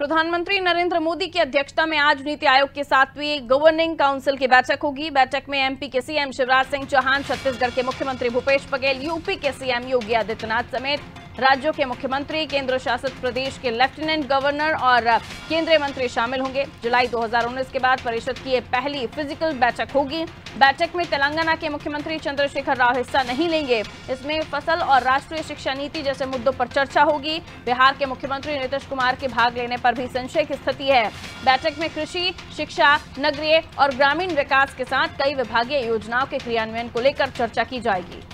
प्रधानमंत्री नरेंद्र मोदी की अध्यक्षता में आज नीति आयोग की 7वीं गवर्निंग काउंसिल की बैठक होगी। बैठक में एमपी के सीएम शिवराज सिंह चौहान, छत्तीसगढ़ के मुख्यमंत्री भूपेश बघेल, यूपी के सीएम योगी आदित्यनाथ समेत राज्यों के मुख्यमंत्री, केंद्र शासित प्रदेश के लेफ्टिनेंट गवर्नर और केंद्रीय मंत्री शामिल होंगे। जुलाई 2019 के बाद परिषद की यह पहली फिजिकल बैठक होगी। बैठक में तेलंगाना के मुख्यमंत्री चंद्रशेखर राव हिस्सा नहीं लेंगे। इसमें फसल और राष्ट्रीय शिक्षा नीति जैसे मुद्दों पर चर्चा होगी। बिहार के मुख्यमंत्री नीतीश कुमार के भाग लेने पर भी संशय की स्थिति है। बैठक में कृषि, शिक्षा, नगरीय और ग्रामीण विकास के साथ कई विभागीय योजनाओं के क्रियान्वयन को लेकर चर्चा की जाएगी।